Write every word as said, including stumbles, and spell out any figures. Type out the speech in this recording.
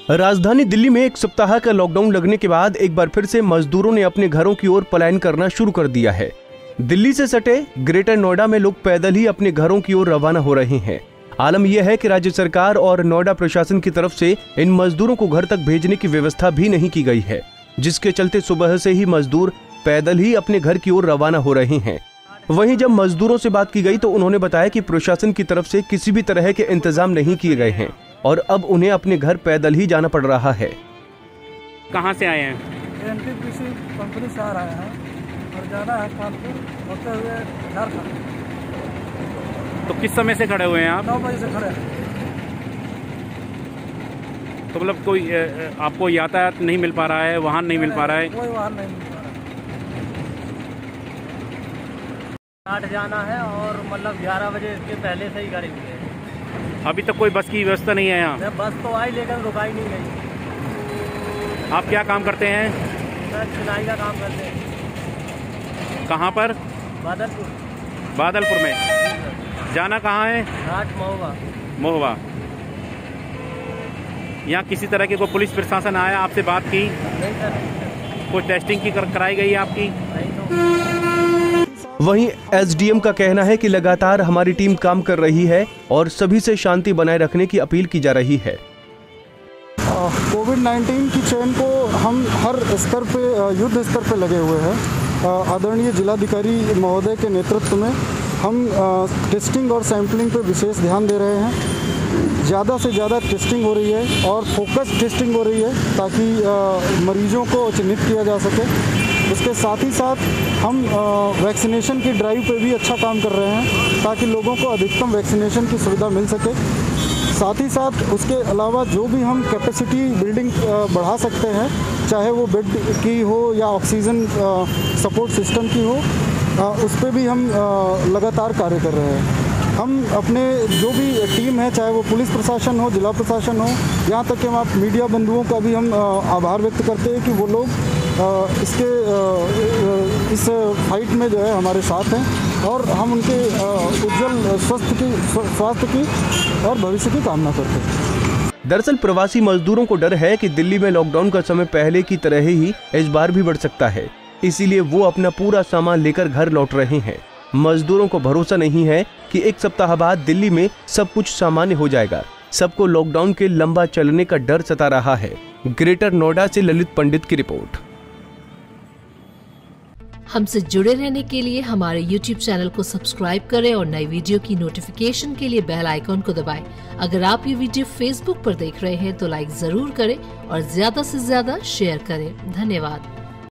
राजधानी दिल्ली में एक सप्ताह का लॉकडाउन लगने के बाद एक बार फिर से मजदूरों ने अपने घरों की ओर पलायन करना शुरू कर दिया है। दिल्ली से सटे ग्रेटर नोएडा में लोग पैदल ही अपने घरों की ओर रवाना हो रहे हैं। आलम यह है कि राज्य सरकार और नोएडा प्रशासन की तरफ से इन मजदूरों को घर तक भेजने की व्यवस्था भी नहीं की गई है, जिसके चलते सुबह से ही मजदूर पैदल ही अपने घर की ओर रवाना हो रहे हैं। वहीं जब मजदूरों से बात की गई तो उन्होंने बताया कि प्रशासन की तरफ से किसी भी तरह के इंतजाम नहीं किए गए हैं और अब उन्हें अपने घर पैदल ही जाना पड़ रहा है। कहाँ से आए हैं? एनटीपीसी कंपनी से आ रहे हैं और जाना है कानपुर होते हुए झारखंड। तो किस समय से खड़े हुए हैं आप? नौ बजे से खड़े हैं। तो मतलब कोई आपको यातायात नहीं मिल पा रहा है, वाहन नहीं मिल पा रहा है? कोई वाहन नहीं मिल पा रहा है। आठ जाना है और मतलब ग्यारह बजे इसके पहले से ही गाड़ी मिले। अभी तक कोई बस की व्यवस्था नहीं है यहाँ? बस तो आई लेकिन रुकाई नहीं गई। आप क्या काम करते हैं? सर सिलाई का काम करते हैं। कहाँ पर? बादलपुर। बादलपुर में। जाना कहाँ है? घाट महुआ। महुआ। यहाँ किसी तरह के कोई पुलिस प्रशासन आया, आपसे बात की? नहीं सर। कोई टेस्टिंग की कर, कराई गई आपकी? नहीं तो। वहीं एसडीएम का कहना है कि लगातार हमारी टीम काम कर रही है और सभी से शांति बनाए रखने की अपील की जा रही है। कोविड नाइन्टीन की चेन को हम हर स्तर पे, युद्ध स्तर पे लगे हुए हैं। आदरणीय जिलाधिकारी महोदय के नेतृत्व में हम टेस्टिंग और सैंपलिंग पे विशेष ध्यान दे रहे हैं। ज़्यादा से ज़्यादा टेस्टिंग हो रही है और फोकस टेस्टिंग हो रही है ताकि मरीजों को चिन्हित किया जा सके। इसके साथ ही साथ हम वैक्सीनेशन की ड्राइव पे भी अच्छा काम कर रहे हैं ताकि लोगों को अधिकतम वैक्सीनेशन की सुविधा मिल सके। साथ ही साथ उसके अलावा जो भी हम कैपेसिटी बिल्डिंग बढ़ा सकते हैं, चाहे वो बेड की हो या ऑक्सीजन सपोर्ट सिस्टम की हो, उस पर भी हम लगातार कार्य कर रहे हैं। हम अपने जो भी टीम है, चाहे वो पुलिस प्रशासन हो, जिला प्रशासन हो, यहाँ तक कि हम आप मीडिया बंधुओं का भी हम आभार व्यक्त करते हैं कि वो लोग इसके इस फाइट में जो है हमारे साथ हैं और हम उनके उज्जवल स्वास्थ्य की स्वास्थ्य की और भविष्य की कामना करते हैं। दरअसल प्रवासी मजदूरों को डर है कि दिल्ली में लॉकडाउन का समय पहले की तरह ही इस बार भी बढ़ सकता है, इसीलिए वो अपना पूरा सामान लेकर घर लौट रहे हैं। मजदूरों को भरोसा नहीं है कि एक सप्ताह बाद दिल्ली में सब कुछ सामान्य हो जाएगा। सबको लॉकडाउन के लंबा चलने का डर सता रहा है। ग्रेटर नोएडा से ललित पंडित की रिपोर्ट। हमसे जुड़े रहने के लिए हमारे यूट्यूब चैनल को सब्सक्राइब करें और नई वीडियो की नोटिफिकेशन के लिए बेल आइकॉन को दबाएं। अगर आप ये वीडियो फेसबुक पर देख रहे हैं तो लाइक जरूर करें और ज्यादा से ज्यादा शेयर करें। धन्यवाद।